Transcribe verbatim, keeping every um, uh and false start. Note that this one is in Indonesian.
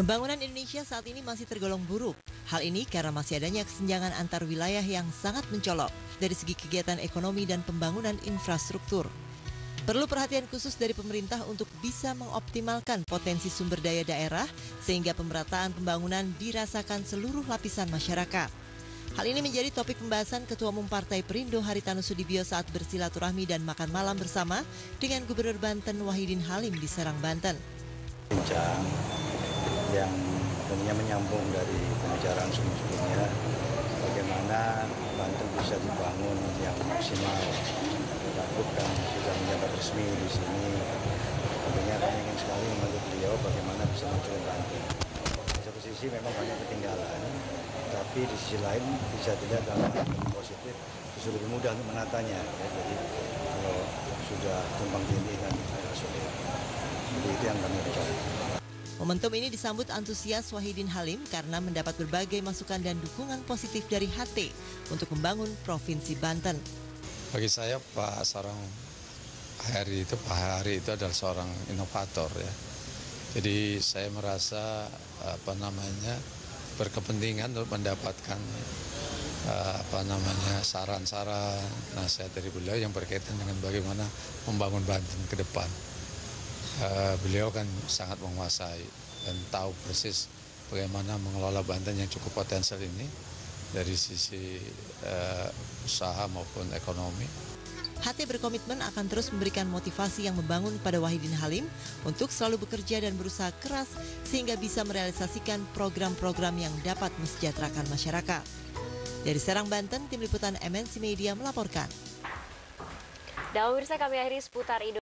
Pembangunan Indonesia saat ini masih tergolong buruk. Hal ini karena masih adanya kesenjangan antar wilayah yang sangat mencolok dari segi kegiatan ekonomi dan pembangunan infrastruktur. Perlu perhatian khusus dari pemerintah untuk bisa mengoptimalkan potensi sumber daya daerah sehingga pemerataan pembangunan dirasakan seluruh lapisan masyarakat. Hal ini menjadi topik pembahasan Ketua Umum Partai Perindo Haritanu Sudibyo saat bersilaturahmi dan makan malam bersama dengan Gubernur Banten Wahidin Halim di Serang, Banten. Bincang yang tentunya menyambung dari pembicaraan sebelumnya, bagaimana Banten bisa dibangun yang maksimal. Takut kan sudah menjabat resmi di sini, tentunya kami ingin sekali membantu beliau bagaimana bisa majukan Banten. Di satu sisi memang banyak ketinggalan, tapi di sisi lain bisa dilihat dalam hal positif, justru lebih mudah untuk menatanya. Ya. Jadi kalau sudah tumpang tindih kan agak sulit. Jadi itu yang kami bicara. Momentum ini disambut antusias Wahidin Halim karena mendapat berbagai masukan dan dukungan positif dari H T untuk membangun Provinsi Banten. Bagi saya Pak seorang Hari itu Pak Hari itu adalah seorang inovator ya. Jadi saya merasa apa namanya berkepentingan untuk mendapatkan apa namanya saran-saran nasihat dari beliau yang berkaitan dengan bagaimana membangun Banten ke depan. Uh, beliau kan sangat menguasai dan tahu persis bagaimana mengelola Banten yang cukup potensial ini dari sisi uh, usaha maupun ekonomi. H T berkomitmen akan terus memberikan motivasi yang membangun pada Wahidin Halim untuk selalu bekerja dan berusaha keras sehingga bisa merealisasikan program-program yang dapat mesejahterakan masyarakat. Dari Serang, Banten, Tim Liputan M N C Media melaporkan. Dan pemirsa, kami akhiri seputar Indonesia.